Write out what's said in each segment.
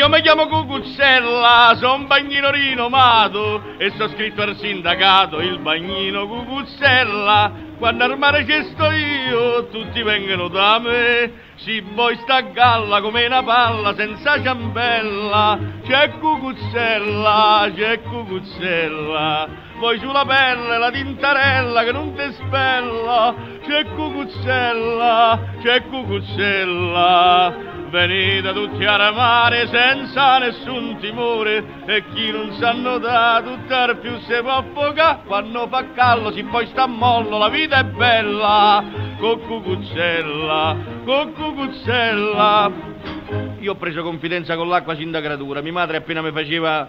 Io mi chiamo Cucuzzella, sono un bagnino rinomato e sto scritto al sindacato, il bagnino Cucuzzella. Quando al mare ci sto io, tutti vengono da me. Si voi sta a galla come una palla senza ciambella. C'è Cucuzzella, c'è Cucuzzella. Voi sulla pelle la tintarella che non ti spella. C'è Cucuzzella, c'è Cucuzzella. Venite tutti a mare senza nessun timore e chi non sanno da tutt'ar più si può affogare. Quando fa callo si poi sta a mollo, la vita è bella. Con Cucuzzella, con Cucuzzella. Io ho preso confidenza con l'acqua sin da creatura. Mia madre appena mi faceva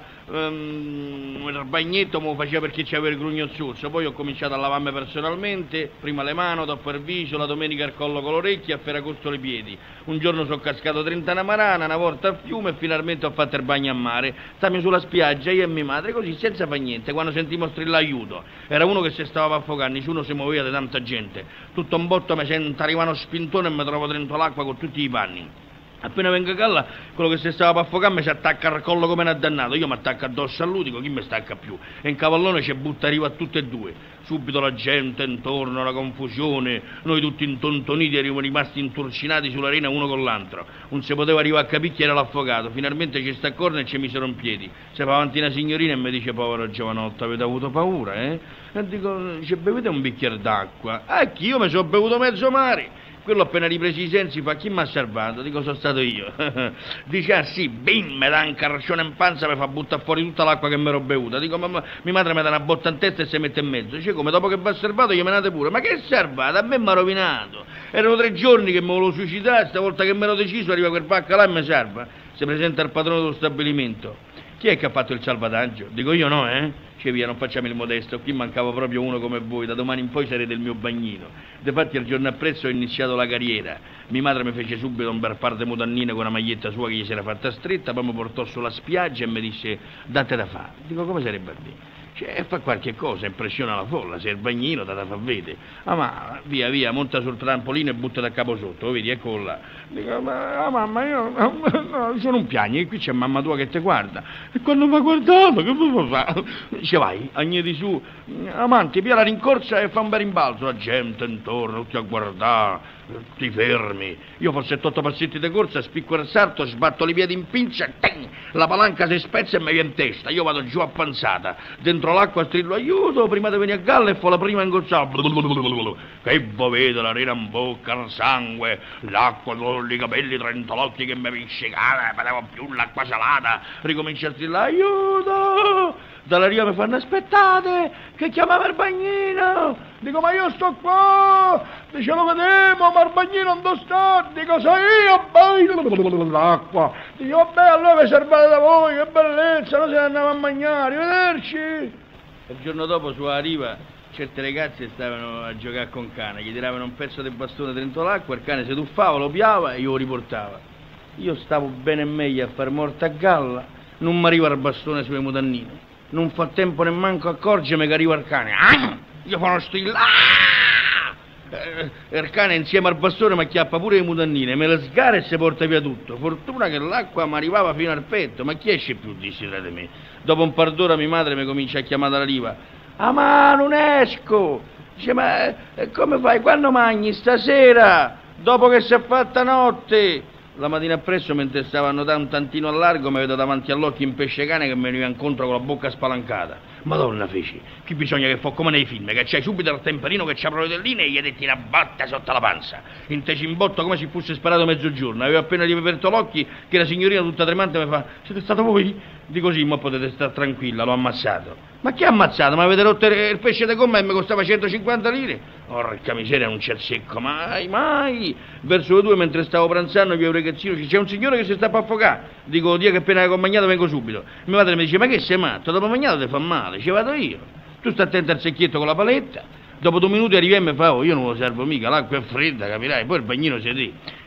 il bagnetto me lo faceva perché c'aveva il grugno zozzo. Poi ho cominciato a lavarmi personalmente, prima le mani, dopo il viso, la domenica il collo con le orecchie e a Ferragosto i piedi. Un giorno sono cascato 30 a Marana, una volta al fiume e finalmente ho fatto il bagno a mare. Stavamo sulla spiaggia io e mia madre così senza fare niente quando sentimmo strillare aiuto. Era uno che si stava affogando, nessuno si muoveva di tanta gente. Tutto un botto mi sento arrivano spintone e mi trovo dentro l'acqua con tutti i panni. Appena vengo a galla, quello che si stava per affogare mi si attacca al collo come un dannato. Io mi attacco addosso a lui, dico chi mi stacca più? E in cavallone ci butta arriva a tutte e due. Subito la gente intorno, la confusione, noi tutti intontoniti eravamo rimasti inturcinati sull'arena uno con l'altro. Non si poteva arrivare a capire chi era l'affogato. Finalmente ci sta accorno e ci misero in piedi. Si fa avanti una signorina e mi dice: povero giovanotto, avete avuto paura, eh? E dico: ci bevete un bicchiere d'acqua? Che io mi sono bevuto mezzo mare. Quello appena ripresi i sensi fa: chi mi ha salvato? Dico: sono stato io. Dice: ah sì, bim, mi dà un carroccione in panza, mi fa buttare fuori tutta l'acqua che mi ero bevuta. Dico: mamma, mia madre mi dà una botta in testa e si mette in mezzo. Dice: come, dopo che va salvato gli menate pure? Ma che salvato? A me mi ha rovinato. Erano 3 giorni che mi volevo suicidare, stavolta che mi ero deciso arriva quel pacca là e mi salva. Si presenta il padrone dello stabilimento. Chi è che ha fatto il salvataggio? Dico: io no, Cioè via, non facciamo il modesto, qui mancava proprio uno come voi, da domani in poi sarete il mio bagnino. Difatti il giorno appresso ho iniziato la carriera. Mia madre mi fece subito un bel par di mutannine con una maglietta sua che gli si era fatta stretta, poi mi portò sulla spiaggia e mi disse: date da fare. Dico: come sarebbe a dire? Cioè, fa qualche cosa, impressiona la folla, sei il bagnino, da fa vedere. Ah, ma via, via, monta sul trampolino e butta da capo sotto, vedi, eccolo là. Dico: ma mamma, io no, non piangi, qui c'è mamma tua che ti guarda. E quando mi ha guardato, che posso fare? Dice: vai, agneti su, amanti, via la rincorsa e fa un bel rimbalzo. La gente intorno, tutti a guardare, tutti fermi. Io forse 8 passetti di corsa, spicco il salto, sbatto i piedi in pinza, la palanca si spezza e mi viene in testa. Io vado giù a panzata, dentro l'acqua strillo aiuto, prima di venire a galla e fo la prima ingozzata. Che vo vedo, la rena in bocca, il sangue, l'acqua, i capelli trentolocchi che mi piscicava, non vedevo più l'acqua salata. Ricomincio a strillare: aiuto! Dalla riva mi fanno: aspettate, che chiamava il bagnino. Dico: ma io sto qua. Dice: lo vedevo, ma il bagnino non sta. Dico: so io, l'acqua. Dico: vabbè, allora vi servate da voi, che bellezza, noi se ne andiamo a mangiare, arrivederci. Il giorno dopo sulla riva certe ragazze stavano a giocare con cane, gli tiravano un pezzo di bastone dentro l'acqua, il cane si tuffava, lo piava e io lo riportava. Io stavo bene e meglio a far morta a galla, non mi arriva il bastone sulle mutannine. Non fa tempo nemmanco accorgermi che arriva il cane. Io fa uno strillo. Il cane insieme al bastone mi acchiappa pure le mutannine, me le sgara e si porta via tutto. Fortuna che l'acqua mi arrivava fino al petto. Ma chi esce più, dissi tra di me. Dopo un par d'ora mia madre mi comincia a chiamare dalla riva. Ah, ma non esco. Dice: ma come fai? Quando mangi? Stasera, dopo che si è fatta notte. La mattina appresso, mentre stavo a nuotare un tantino a largo, mi vedo davanti all'occhio un pesce cane che mi veniva incontro con la bocca spalancata. Madonna, feci, qui bisogna che fa come nei film, che c'hai subito il temperino che c'ha le rotelline e gli detti una botta sotto la panza. Intesi in botto come se fosse sparato mezzogiorno. Avevo appena riaperto l'occhio che la signorina tutta tremante mi fa: siete stato voi? Dico: sì, ma potete stare tranquilla, l'ho ammazzato. Ma chi ha ammazzato? Ma avete rotto il pesce di gomma e mi costava 150 lire? Porca miseria, non c'è il secco, mai, mai. Verso le 2, mentre stavo pranzando, via un ragazzino, c'è un signore che si sta per affogare. Dico: dia che appena hai magnato vengo subito. Mia madre mi dice: ma che sei matto? Dopo magnato ti fa male, ci vado io. Tu stai attento al secchietto con la paletta. Dopo 2 minuti arriviamo e fa: oh, io non lo servo mica, l'acqua è fredda, capirai, poi il bagnino siete.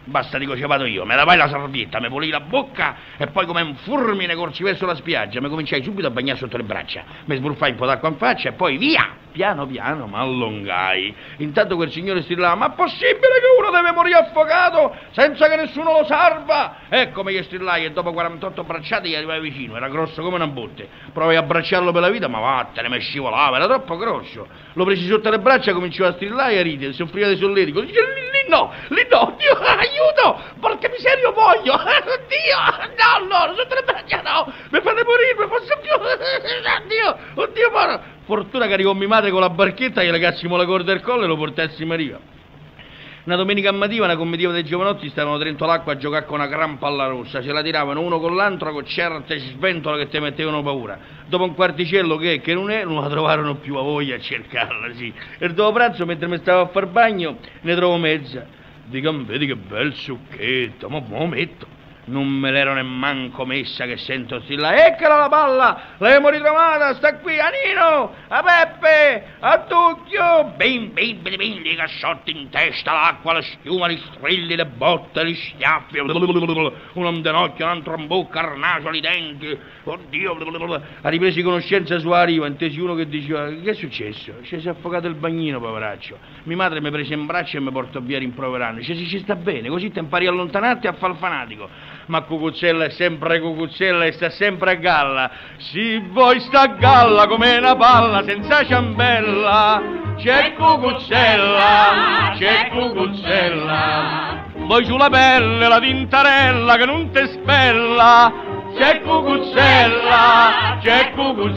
Basta, dico, ci vado io, me la vai la servietta, mi pulì la bocca e poi come un fulmine corsi verso la spiaggia, mi cominciai subito a bagnare sotto le braccia, mi sbruffai un po' d'acqua in faccia e poi via! Piano piano mi allungai. Intanto quel signore strillava: ma è possibile che uno deve morire affogato senza che nessuno lo salva? Eccomi che strillai e dopo 48 bracciate gli arrivai vicino, era grosso come una botte. Provai a abbracciarlo per la vita, ma vattene, mi scivolava, era troppo grosso. Lo presi sotto le braccia, cominciò a strillare e a ridere, soffriva di solletico. Dice: lì no, Dio, aiuto, porca miseria, voglio, Dio, no, sotto le braccia no, mi fate morire, mi posso più, oddio, mano. Fortuna che arrivò mia madre con la barchetta, gli legassimo la corda al collo e lo portassimo a riva. Una domenica mattina una comitiva dei giovanotti stavano dentro l'acqua a giocare con una gran palla rossa, se la tiravano uno con l'altro con certe sventole che ti mettevano paura. Dopo un quarticello che non è, non la trovarono più, a voglia a cercarla, sì. E dopo pranzo, mentre mi stavo a far bagno, ne trovo mezza. Dico: vedi che bel succhetto, ma mo metto. Non me l'ero nemmanco messa che sento strillare: eccola la palla, l'abbiamo ritrovata, sta qui, a Nino, a Peppe, a Tucchio. Bim, dei casciotti in testa, l'acqua, la schiuma, gli strilli, le botte, gli schiaffi, uno in denocchio, un altro in bocca, arnaso, i denti. Oddio, ha ripreso conoscenza su la riva, intesi uno che diceva: che è successo? Si è affogato il bagnino, poveraccio. Mia madre mi prese in braccio e mi portò via rimproverando. Dice: ci sta bene, così ti impari a allontanarti e a far il fanatico. Ma Cucuzzella è sempre Cucuzzella e sta sempre a galla. Si voi sta a galla come una palla senza ciambella. C'è Cucuzzella, c'è Cucuzzella. Voi sulla pelle la tintarella che non te spella. C'è Cucuzzella, c'è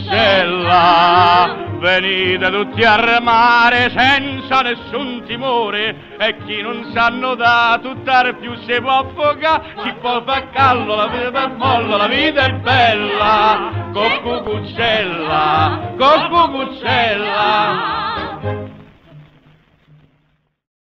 Cucuzzella. Venite tutti a remare senza nessun timore, e chi non sa nuotare tutt'ar più si può affogare, si può far callo, la vita è molla, la vita è bella, con Cucuzzella, con Cucuzzella.